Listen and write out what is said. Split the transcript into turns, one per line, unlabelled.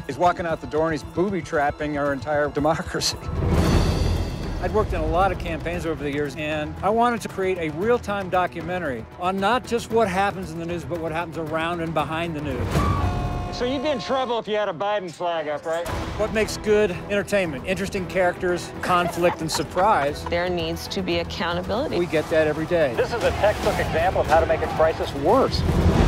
He's walking out the door and he's booby-trapping our entire democracy. I'd worked in a lot of campaigns over the years, and I wanted to create a real-time documentary on not just what happens in the news, but what happens around and behind the news.
So you'd be in trouble if you had a Biden flag up, right?
What makes good entertainment? Interesting characters, conflict, and surprise.
There needs to be accountability.
We get that every day.
This is a textbook example of how to make a crisis worse.